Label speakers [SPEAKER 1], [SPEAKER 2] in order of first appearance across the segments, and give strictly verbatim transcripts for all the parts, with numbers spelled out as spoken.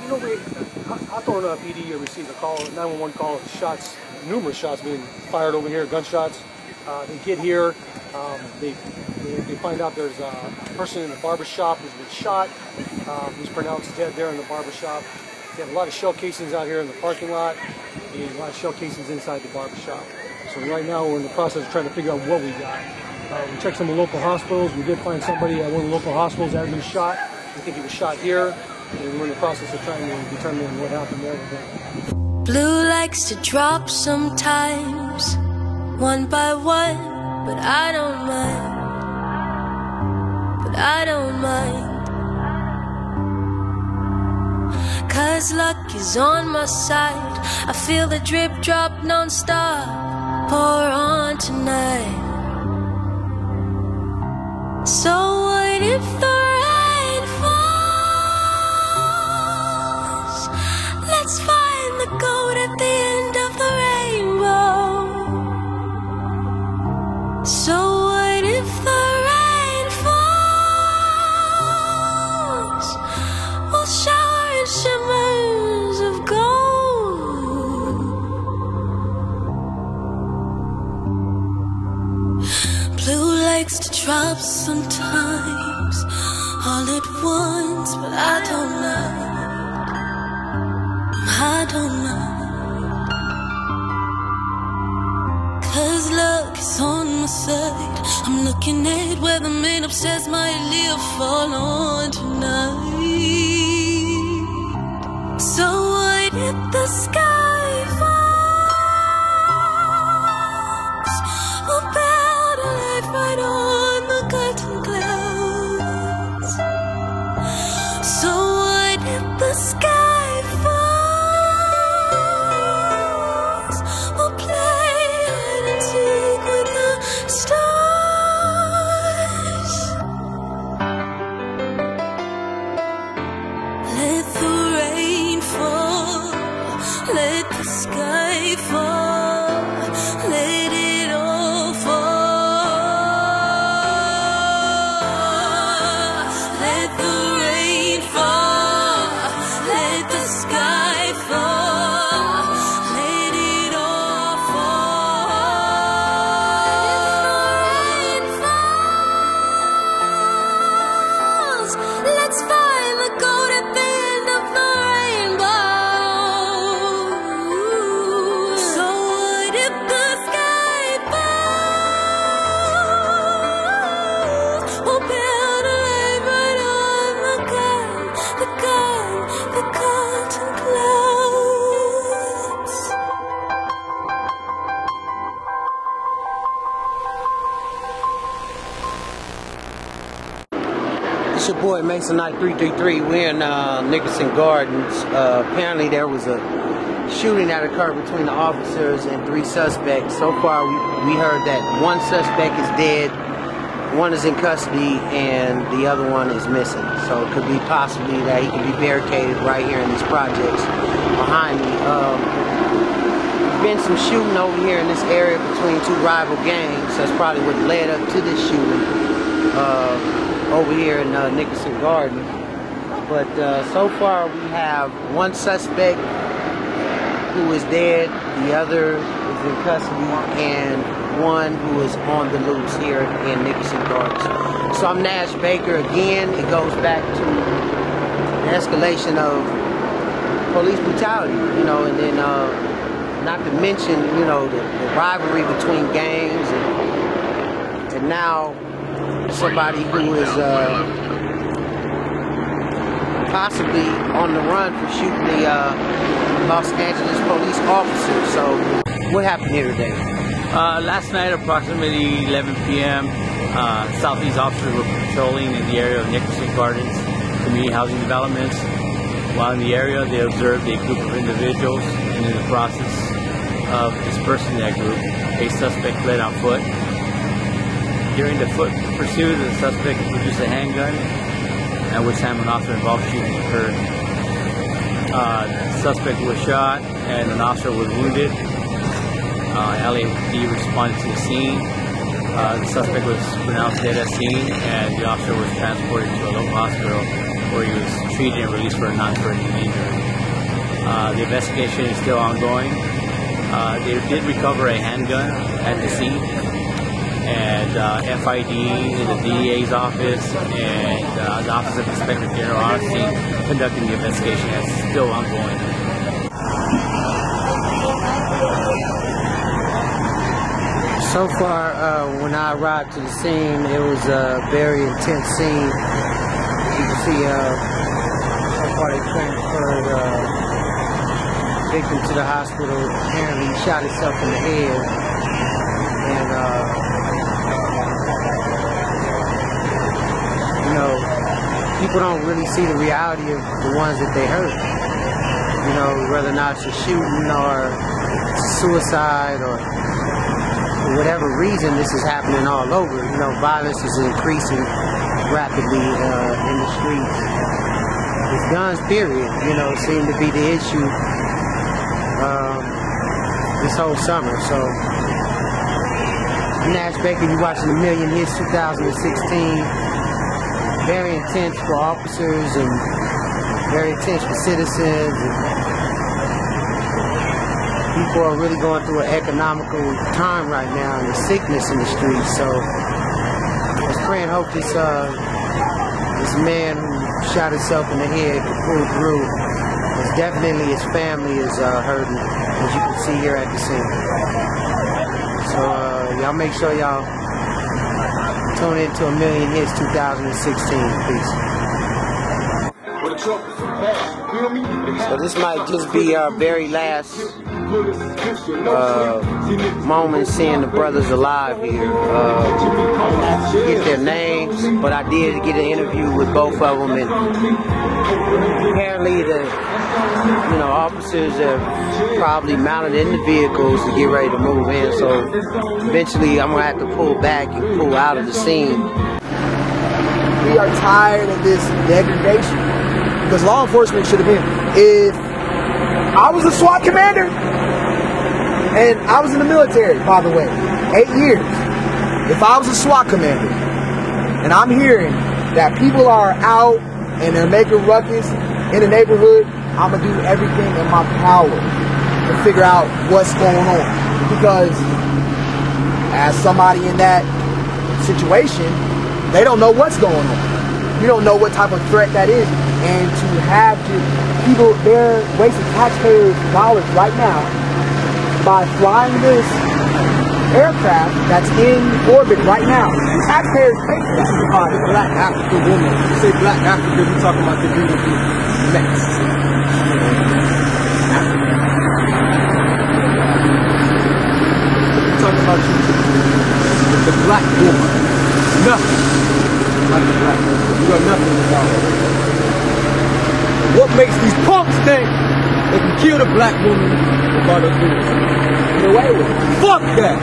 [SPEAKER 1] You know, we, Hawthorne P D received a call, nine one one call of shots, numerous shots being fired over here, gunshots. Uh, they get here, um, they, they they find out there's a person in the barber shop who's been shot. Um, he's pronounced dead there in the barber shop. They have a lot of shell casings out here in the parking lot, and a lot of shell casings inside the barber shop. So right now we're in the process of trying to figure out what we got. Uh, we checked some of the local hospitals. We did find somebody at one of the local hospitals that had been shot. We think he was shot here, and we're in the process of trying to determine what happened there with him.
[SPEAKER 2] Blue likes to drop sometimes, one by one, but I don't mind, but I don't mind. Cause luck is on my side, I feel the drip drop non-stop, pour on tonight. So what if the rain falls? Let's find the gold at the end of the rainbow. So what if the rain falls? We'll shower in shimmers of gold. Blue likes to drop sometimes, all at once, but I don't mind, I don't mind. Cause luck is on my side, I'm looking at where the man upstairs might live, fall on tonight. So what if the sky falls? We'll build a life right on the curtain clouds. So what if the sky falls? We'll play hide and seek with the stars. Let the rain fall, let the sky fall, let it all fall. Let the rain fall, let the sky fall, let it all fall. If the rain falls, let's find the gold at the end of the rainbow. So what if the sky falls? We'll build a life right on the gun, the gun, the curtain clouds.
[SPEAKER 3] It's your boy Mason Knight three three three. We're in uh, Nickerson Gardens. Uh, apparently there was a shooting that occurred between the officers and three suspects. So far we, we heard that one suspect is dead, one is in custody, and the other one is missing. So it could be possibly that he could be barricaded right here in these projects behind me. Um, there's been some shooting over here in this area between two rival gangs. That's probably what led up to this shooting. Uh, over here in uh, Nickerson Garden. But uh, so far we have one suspect who is dead, the other is in custody, and one who is on the loose here in Nickerson Gardens. So I'm Nash Baker again. It goes back to the escalation of police brutality, you know, and then uh, not to mention, you know, the, the rivalry between gangs, and, and now somebody who is uh, possibly on the run for shooting the uh, Los Angeles police officer. So what happened here today?
[SPEAKER 4] Uh, last night, approximately eleven p m, uh, Southeast officers were patrolling in the area of Nickerson Gardens community housing developments. While in the area, they observed a group of individuals, and in the process of dispersing that group, a suspect fled on foot. During the foot pursuit, the suspect produced a handgun, at which time an officer involved shooting occurred. Uh, the suspect was shot, and an officer was wounded. Uh, L A P D responded to the scene. Uh, the suspect was pronounced dead at scene, and the officer was transported to a local hospital where he was treated and released for a non-threatening injury. Uh, the investigation is still ongoing. Uh, they did recover a handgun at the scene, and uh, F I D in the D E A's office and uh, the Office of Inspector General on scene conducting the investigation. That's still ongoing.
[SPEAKER 3] So far, uh, when I arrived to the scene, it was a very intense scene. You can see, uh, so far they transferred uh, the victim to the hospital. Apparently, he shot himself in the head, and uh, you know, people don't really see the reality of the ones that they hurt. You know, whether or not it's a shooting or suicide or for whatever reason, this is happening all over. You know, violence is increasing rapidly uh, in the streets. With guns, period, you know, seem to be the issue um, this whole summer. So, Nash Baker, you watching A Million Hits two thousand sixteen. Very intense for officers and very intense for citizens. And people are really going through an economical time right now, and there's sickness in the streets. So let's pray and hope this uh, this man who shot himself in the head can pull through. Because definitely his family is uh, hurting, as you can see here at the scene. So uh, y'all make sure y'all tune in to A Million Hits two thousand sixteen. Peace. So this might just be our very last uh, moment seeing the brothers alive here. Uh, get their names, but I did get an interview with both of them, and apparently the you know officers have probably mounted in the vehicles to get ready to move in. So eventually, I'm gonna have to pull back and pull out of the scene.
[SPEAKER 5] We are tired of this degradation. Because law enforcement should have been. If I was a SWAT commander, and I was in the military, by the way, eight years. If I was a SWAT commander, and I'm hearing that people are out and they're making ruckus in the neighborhood, I'm going to do everything in my power to figure out what's going on. Because as somebody in that situation, they don't know what's going on. You don't know what type of threat that is. And to have to, people, they're wasting taxpayers' dollars right now by flying this aircraft that's in orbit right now. Taxpayers pay for that. Uh, the black African woman. You say black African, we're talking about the beautiful next. We're talking about you. The black woman. Nothing like the black woman. You got nothing without her. What makes these punks think they can kill the black woman without us doing it? Get away with it. Fuck that!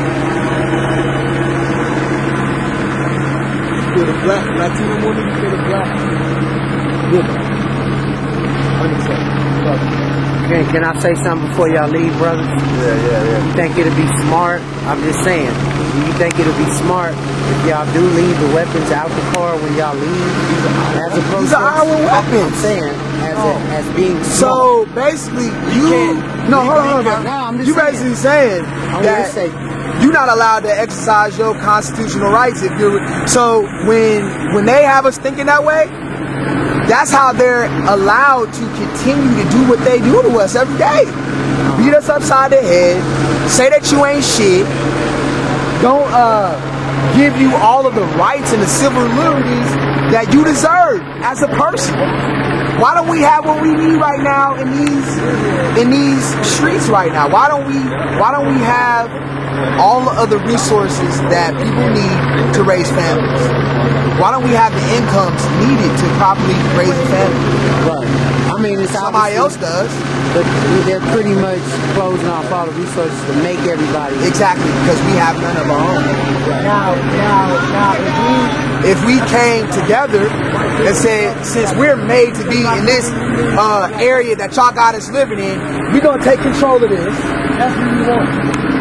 [SPEAKER 5] You kill the black Latino woman, you kill the black woman. Unacceptable.
[SPEAKER 3] Okay, can I say something before y'all leave, brother?
[SPEAKER 5] Yeah, yeah, yeah.
[SPEAKER 3] You think it'll be smart? I'm just saying. Do you think it'll be smart if y'all do leave the weapons out the car when y'all leave? As opposed
[SPEAKER 5] These are our weapons.
[SPEAKER 3] I'm saying, as,
[SPEAKER 5] oh.
[SPEAKER 3] a, as being
[SPEAKER 5] smart. So basically, you, you no, hold on, hold on.
[SPEAKER 3] No, I'm just
[SPEAKER 5] you
[SPEAKER 3] saying.
[SPEAKER 5] basically saying
[SPEAKER 3] I'm
[SPEAKER 5] that
[SPEAKER 3] say,
[SPEAKER 5] you're not allowed to exercise your constitutional rights if you're. So when when they have us thinking that way, that's how they're allowed to continue to do what they do to us every day. Beat us upside the head, say that you ain't shit, don't uh, give you all of the rights and the civil liberties that you deserve as a person. Why don't we have what we need right now in these in these streets right now? Why don't we why don't we have all of the resources that people need to raise families? Why don't we have the incomes needed to properly raise a family?
[SPEAKER 3] Right. I mean, it's
[SPEAKER 5] somebody else does.
[SPEAKER 3] But they're pretty much closing off all the resources to make everybody.
[SPEAKER 5] Exactly, because we have none of our own.
[SPEAKER 3] Right.
[SPEAKER 5] Now, now, now, if we, if we came together and said, since we're made to be in this uh, area that y'all got us living in, we're gonna take control of this. That's what we want.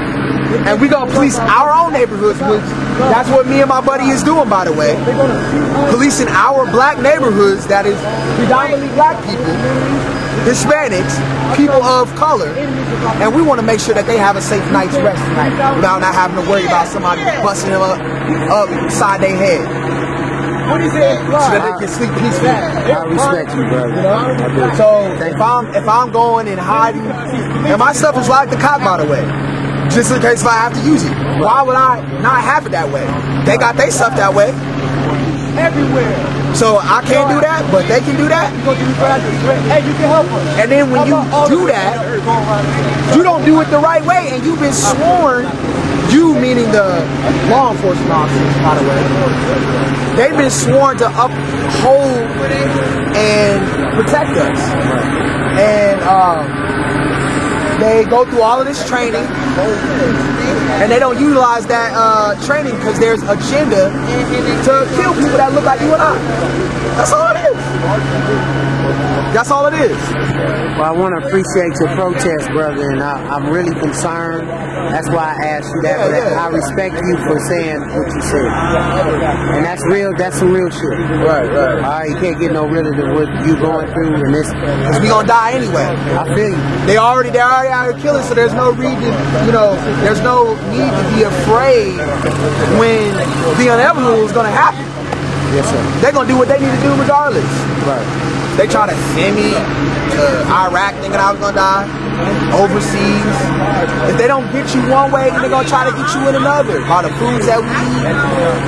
[SPEAKER 5] and we gonna police our own neighborhoods, which that's what me and my buddy is doing, by the way. Policing our black neighborhoods, that is predominantly black people, Hispanics, people of color, and we want to make sure that they have a safe night's rest tonight without not having to worry about somebody busting them up upside their head. What is it? So that they can sleep peacefully.
[SPEAKER 3] I respect you, brother.
[SPEAKER 5] So if I'm if I'm going and hiding, and my stuff is like the cop, by the way, just in case if I have to use it. Why would I not have it that way? They got their stuff that way. Everywhere. So I can't do that, but they can do that. Hey, you can help us. And then when you do that, you don't do it the right way, and you've been sworn, you meaning the law enforcement officers, by the way, they've been sworn to uphold and protect us. And um, they go through all of this training, and they don't utilize that uh, training because there's agenda to kill people that look like you and I. That's all it is. That's all it is.
[SPEAKER 3] Well, I want to appreciate your protest, brother, and I, I'm really concerned. That's why I asked you that. But
[SPEAKER 5] Yeah, yeah.
[SPEAKER 3] I respect you for saying what you said, and that's real. That's some real shit.
[SPEAKER 5] Right, right.
[SPEAKER 3] All right, you can't get no realer than what you going through, and this.
[SPEAKER 5] Because we gonna die anyway.
[SPEAKER 3] I feel you.
[SPEAKER 5] They already, they're already out here killing, so there's no reason, you know, there's no need to be afraid when the inevitable is gonna happen.
[SPEAKER 3] Yes, sir.
[SPEAKER 5] They're gonna do what they need to do regardless.
[SPEAKER 3] Right.
[SPEAKER 5] They try to send me to Iraq thinking I was gonna die, overseas. If they don't get you one way, then they're gonna try to get you in another. By the foods that we eat,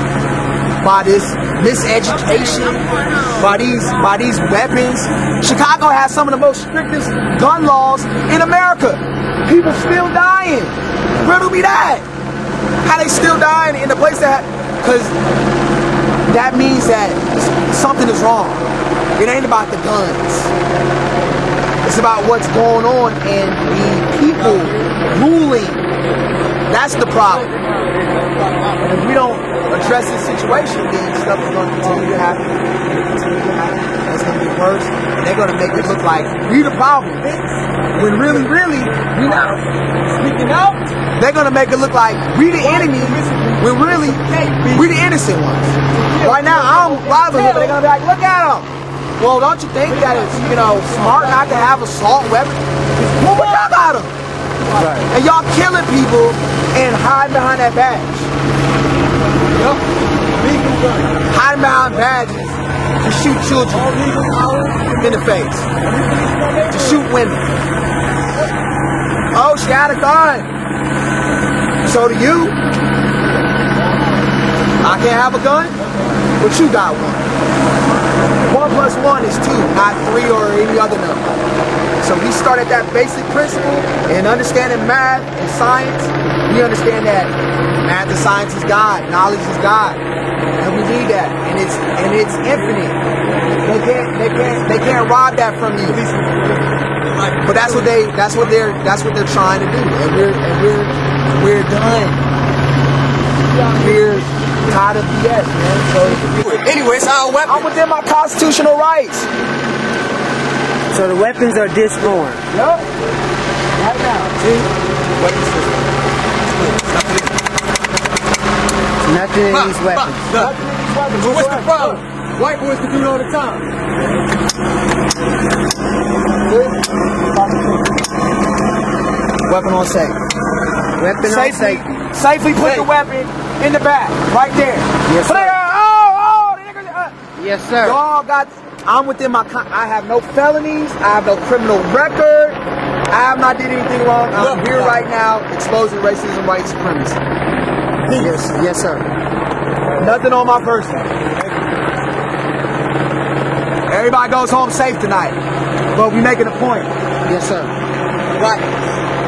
[SPEAKER 5] by this miseducation, by these by these weapons. Chicago has some of the most strictest gun laws in America. People still dying. Riddle me that. How they still dying in a place that, because that means that something is wrong. It ain't about the guns. It's about what's going on and the people ruling. That's the problem. And if we don't address this situation, then stuff is going to continue to happen. Continue to happen. It's going to get worse. And they're going to make it look like we the problem. When really, really, we not. Speaking out, they're going to make it look like we the enemy. When really, we the innocent ones. Right now, I'm driving here, but they're going to be like, look at them. Well, don't you think that it's, you know, smart not to have assault weapons? Well, what y'all got them?
[SPEAKER 3] Right.
[SPEAKER 5] And y'all killing people and hiding behind that badge. Yep. Hiding behind badges to shoot children in the face. To shoot women. Oh, she had a gun. So do you. I can't have a gun, but you got one. One plus one is two, not three or any other number. So we start at that basic principle and understanding math and science. We understand that math and science is God, knowledge is God, and we need that. And it's and it's infinite. They can't they can't they can't rob that from you. But that's what they that's what they're that's what they're trying to do. And we're and we're we're done. We're tired of B S, man. So anyway, it's our weapon. I'm within my constitutional rights.
[SPEAKER 3] So the weapons are disarmed.
[SPEAKER 5] Yup. Right now. See? Weapon system.
[SPEAKER 3] Nothing in these weapons.
[SPEAKER 5] Nothing in these weapons. What's the problem? White boys can do it all the time. Weapon on safe.
[SPEAKER 3] Weapon on
[SPEAKER 5] Safely,
[SPEAKER 3] safety.
[SPEAKER 5] safely put the weapon in the back, right there.
[SPEAKER 3] Yes, sir.
[SPEAKER 5] Oh, oh, the niggas, uh,
[SPEAKER 3] Yes, sir.
[SPEAKER 5] y'all got, I'm within my, con I have no felonies, I have no criminal record, I have not did anything wrong. I'm here right now exposing racism, white supremacy.
[SPEAKER 3] Yes, yes, sir.
[SPEAKER 5] Nothing on my person. Everybody goes home safe tonight, but we making a point.
[SPEAKER 3] Yes, sir.
[SPEAKER 5] Right.